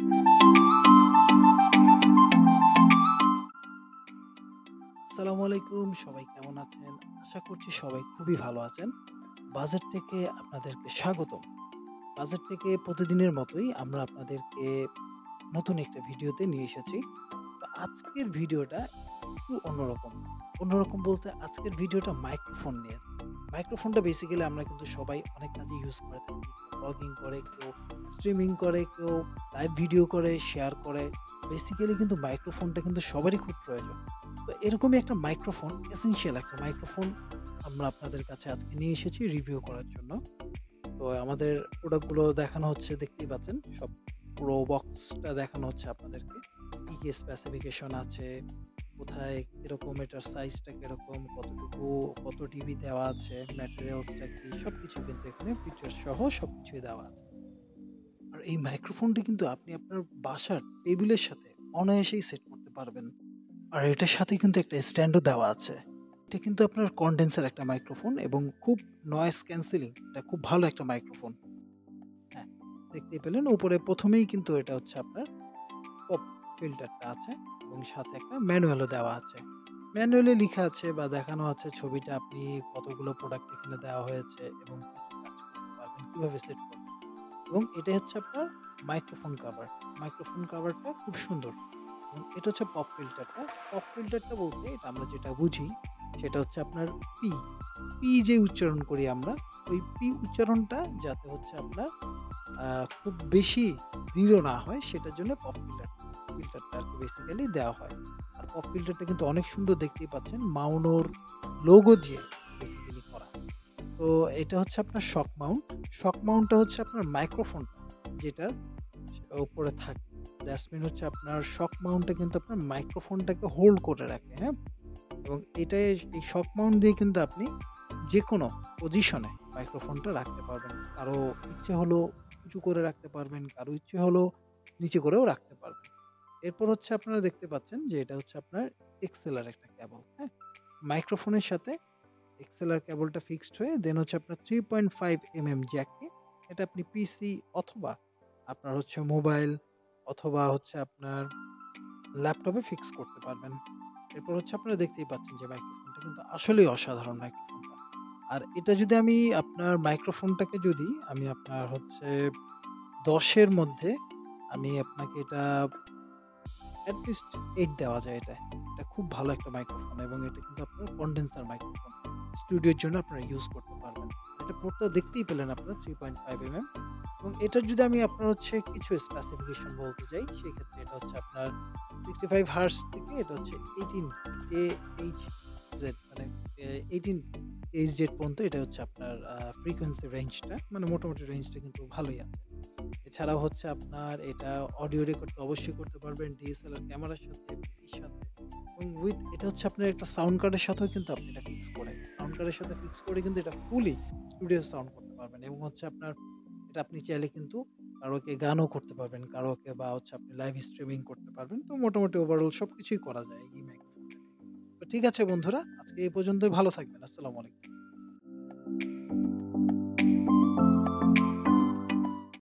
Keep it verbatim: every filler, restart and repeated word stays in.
আসসালামু আলাইকুম, সবাই কেমন আছেন? আশা করছি সবাই খুবই ভালো আছেন। বাজেট থেকে আপনাদেরকে স্বাগতম। বাজেট থেকে প্রতিদিনের মতোই আমরা আপনাদেরকে নতুন একটা ভিডিওতে নিয়ে এসেছি। তো আজকের ভিডিওটা একটু অন্যরকম। অন্যরকম বলতে আজকের ভিডিওটা মাইক্রোফোন নিয়ে। মাইক্রোফোনটা বেসিক্যালি আমরা কিন্তু সবাই অনেক কাজে ইউজ করে থাকি। ব্লগিং করে, কেউ স্ট্রিমিং করে, কেউ লাইভ ভিডিও করে, শেয়ার করে। বেসিক্যালি কিন্তু মাইক্রোফোনটা কিন্তু সবারই খুব প্রয়োজন। তো এরকমই একটা মাইক্রোফোন, এসেনশিয়াল একটা মাইক্রোফোন আমরা আপনাদের কাছে আজকে নিয়ে এসেছি রিভিউ করার জন্য। তো আমাদের প্রোডাক্টগুলো দেখানো হচ্ছে, দেখতেই পাচ্ছেন। সব পুরো বক্সটা দেখানো হচ্ছে আপনাদেরকে। কি, কি স্পেসিফিকেশন আছে, কোথায় কিরকম, এটার সাইজটা কিরকম, কতটুকু, কত টিবি দেওয়া আছে, ম্যাটেরিয়ালসটা কি, সবকিছু কিন্তু এখানে ফিচার সহ সবকিছুই দেওয়া আছে। আর এই মাইক্রোফোনটি কিন্তু আপনি আপনার বাসার টেবিলের সাথে অনায়াসেই সেট করতে পারবেন। আর এটার সাথে কিন্তু একটা স্ট্যান্ডও দেওয়া আছে। এটা কিন্তু আপনার কন্ডেন্সার একটা মাইক্রোফোন এবং খুব নয়েজ ক্যান্সেলিং, এটা খুব ভালো একটা মাইক্রোফোন। হ্যাঁ, দেখতেই পেলেন উপরে প্রথমেই কিন্তু এটা হচ্ছে আপনার পপ ফিল্টারটা আছে এবং সাথে একটা ম্যানুয়ালও দেওয়া আছে। ম্যানুয়ালে লেখা আছে বা দেখানো আছে ছবিটা, আপনি কতগুলো প্রোডাক্ট এখানে দেওয়া হয়েছে এবং কি কি কাজ করতে পারবেন, কিভাবে সেট করবেন। এবং এটা হচ্ছে আপনার মাইক্রোফোন কভার। মাইক্রোফোন কভারটা খুব সুন্দর। এবং এটা হচ্ছে পপ ফিল্টারটা। পপ ফিল্টারটা বলতে এটা আমরা যেটা বুঝি সেটা হচ্ছে আপনার পি। পি যে উচ্চারণ করি আমরা, ওই পি উচ্চারণটা যাতে হচ্ছে আপনার আ খুব বেশি দৃঢ় না হয় সেটার জন্য পপ ফিল্টার ফিল্টারটা আরকি বেসিক্যালি দেওয়া হয়। আর পপ ফিল্টারটা কিন্তু অনেক সুন্দর, দেখতেই পাচ্ছেন মাউনোর লোগো দিয়ে বেসিক্যালি করা। তো এটা হচ্ছে আপনার শক মাউন্ট। শক মাউন্টটা হচ্ছে আপনার মাইক্রোফোন যেটার উপরে থাকে। দ্যাটস মিন হচ্ছে আপনার শক মাউন্টটা কিন্তু আপনার মাইক্রোফোনটাকে হোল্ড করে রাখে, হ্যাঁ? এবং এটাই, এই শক মাউন্ট দিয়ে কিন্তু আপনি যেকোনো পজিশনে মাইক্রোফোনটা রাখতে পারবেন। কারো ইচ্ছে হলো উঁচু করে রাখতে পারবেন, কারো ইচ্ছে হলো নিচে করেও রাখতে পারবেন। এরপর হচ্ছে আপনারা দেখতে পাচ্ছেন যে এটা হচ্ছে আপনার এক্সএলআর একটা কেবল, হ্যাঁ? মাইক্রোফোনের সাথে এক্সএলআর কেবলটা ফিক্সড হয়ে দেন হচ্ছে আপনার থ্রি পয়েন্ট ফাইভ এমএম জ্যাকে, এটা আপনি পিসি অথবা আপনার হচ্ছে মোবাইল অথবা হচ্ছে আপনার ল্যাপটপে ফিক্স করতে পারবেন। এরপর হচ্ছে আপনারা দেখতেই পাচ্ছেন যে মাইক্রোফোনটা কিন্তু আসলেই অসাধারণ মাইক্রোফোনটা। আর এটা যদি আমি আপনার মাইক্রোফোনটাকে যদি আমি আপনার হচ্ছে দশ এর মধ্যে আমি আপনাকে এটা এট লিস্ট আট দেওয়া যায় এটায়। এটা খুব ভালো একটা মাইক্রোফোন এবং এটা কিন্তু আপনার কনডেন্সার মাইক্রোফোন। স্টুডিওর জন্য আপনারা ইউজ করতে পারবেন। এটা পোর্টটা দেখতেই পেলেন আপনারা থ্রি পয়েন্ট ফাইভ এমএম। এবং এটার যদি আমি আপনার হচ্ছে কিছু স্পেসিফিকেশন বলতে চাই, সেক্ষেত্রে এটা হচ্ছে আপনার সিক্সটি ফাইভ হার্টজ থেকে এটা হচ্ছে এইটিন কেএইচজেড, মানে এ এইটিন এইচজেড পর্যন্ত এটা হচ্ছে আপনার আ ফ্রিকোয়েন্সি রেঞ্জটা, মানে মোটামুটি রেঞ্জটা কিন্তু ভালোই আছে। এছাড়াও হচ্ছে আপনার এটা অডিও রেকর্ড তো অবশ্যই করতে পারবেন ডিএসএলআর ক্যামেরার সাথে, পিসির সাথে এবং উইথ এটা হচ্ছে আপনার একটা সাউন্ড কার্ডের সাথেও কিন্তু আপনি এটা ফিক্স করে সাউন্ড কার্ডের সাথে ফিক্স করে কিন্তু এটা ফুলি স্টুডিও সাউন্ড করতে পারবেন। এবং হচ্ছে আপনার এটা আপনি চাইলে কিন্তু কারোকে গানও করতে পারবেন, কারোকে বা হচ্ছে আপনি লাইভ স্ট্রিমিং করতে পারবেন। তো মোটামুটি ওভারঅল সবকিছুই করা যায় এই মাইক্রোফোনটা দিয়ে। তো ঠিক আছে বন্ধুরা, আজকে এই পর্যন্তই। ভালো থাকবেন। আসসালামু আলাইকুম।